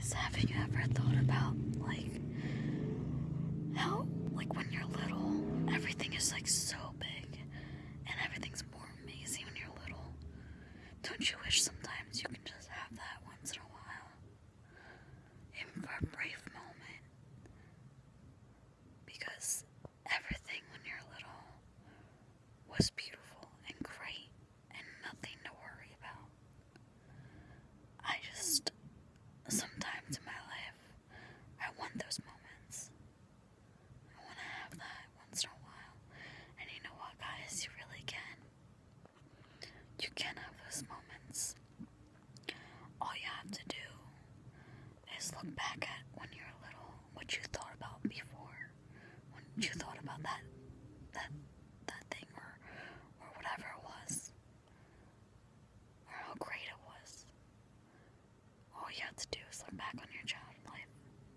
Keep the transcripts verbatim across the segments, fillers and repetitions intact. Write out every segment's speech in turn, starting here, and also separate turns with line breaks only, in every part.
guys, have you ever thought about, like, how, like, when you're little, everything is, like, so big, and everything's more amazing when you're little? Don't you wish sometimes you can just have that once in a while? Even for a brief moment. Because everything when you're little was beautiful and great and nothing to worry about. I just, sometimes in my life, I want those moments. I want to have that once in a while. And you know what, guys? You really can. You can have those moments. All you have to do is look back at when you were little, what you thought about before. When you thought about that, that, that thing or, or whatever it was. Or how great it was. All you have to do is look back on your childhood life.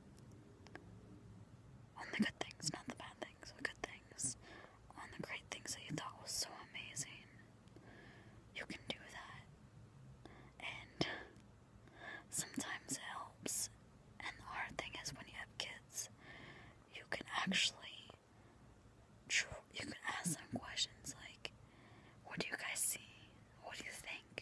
On the good things, not the bad things, the good things. On the great things that you thought was so amazing. You can do that. And sometimes it helps. And the hard thing is when you have kids, you can actually, tr- you can ask them questions like, what do you guys see? What do you think?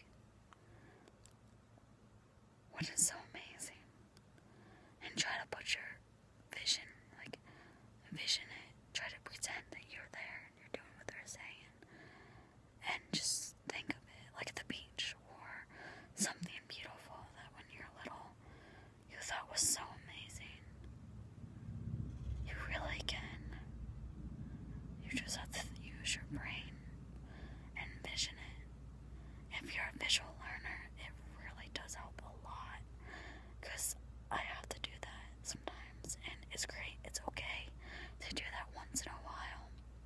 What is so amazing? And try to put your vision, like, envision it. Try to pretend that you're there and you're doing what they're saying. And just think of it like the beach or something beautiful that when you're little, you thought was so amazing. You really can. You just have to use your brain and envision it. If you're a visual learner, it really does help a lot. Because I have to do that sometimes. And it's great. It's okay to do that once in a while.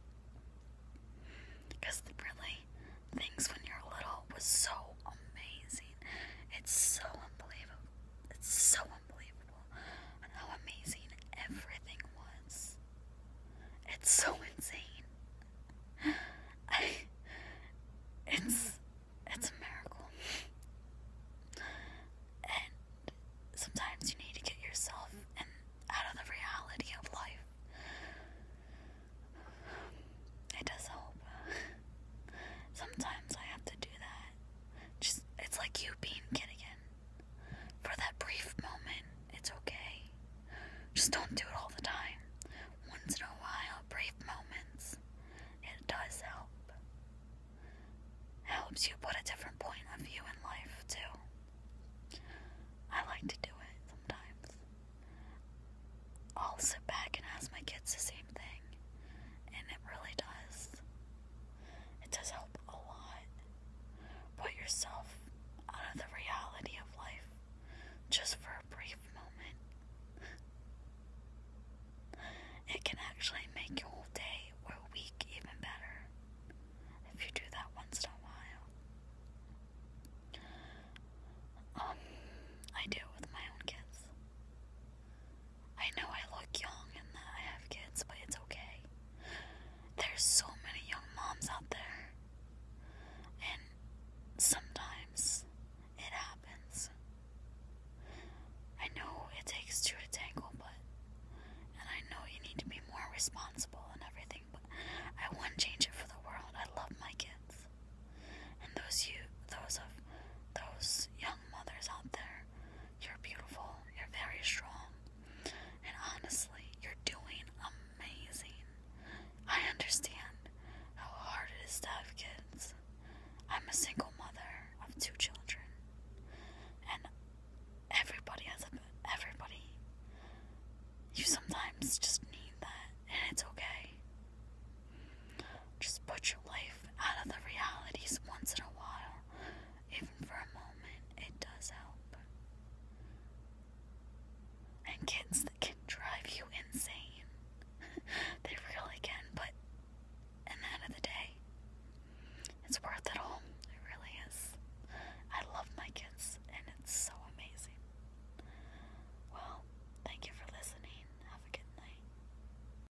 Because really, things when you're little was so amazing. It's so unbelievable. It's so unbelievable on how amazing everything was. It's so insane. I, it's, it's a miracle. And sometimes you need to get yourself in, out of the reality of life. It does help. Sometimes I have to do that. Just, it's like you being a kid again. For that brief moment, it's okay. Just don't do